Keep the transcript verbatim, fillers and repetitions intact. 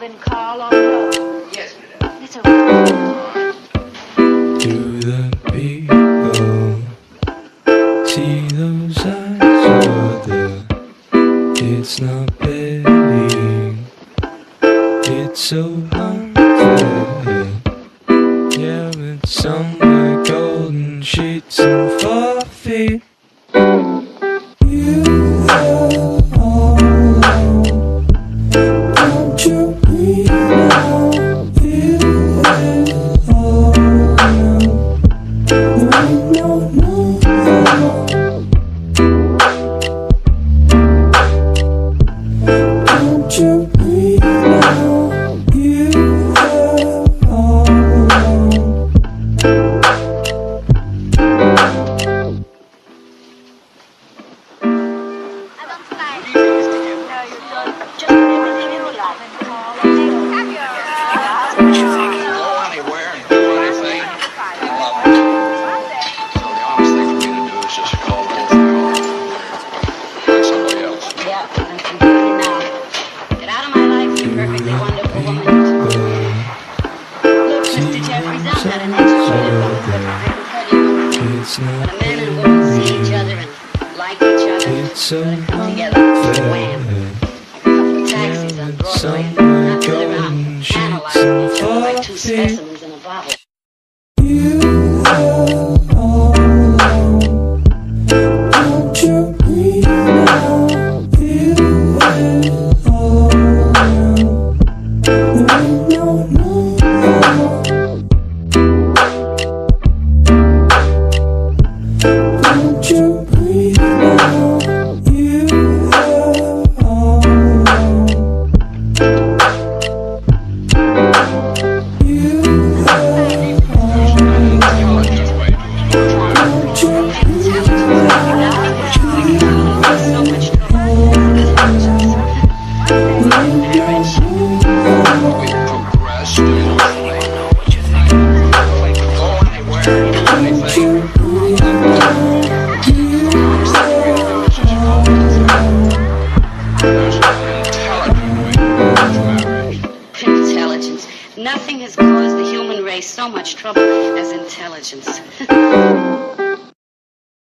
driving Carl on the road? Yes, madam. It's okay. To the people, see those eyes are there. It's not pity, it's so unfair. Yeah, it's somewhere golden sheets and four feet. You are all alone. Don't you breathe out? You are all alone. No, no, no, no. Don't you breathe out? You are all alone. Just everything in life. Go anywhere and do anything. I love it. So the honest thing for me to do is just call both of you off. Find somebody else. Yeah, I'm completely now. Get out of my life, you perfectly wonderful woman. Look, Mister Jeffries, I'm not an expert in women, but I can tell you It's when not a man and woman see each other and like each other, It's so when they come together, wham. Like a couple of taxis on Broadway, not really around, analyzing each other like two specimens in a bottle. You are all alone. Don't you breathe out? You are all alone. No, no, no, no. Don't you breathe out? You are all alone. You are all alone. Intelligent way to approach So much trouble. it. We progressed emotionally. Go anywhere and do anything. There's an intelligent way to approach marriage. Intelligence. Nothing has caused the human race so much trouble as intelligence.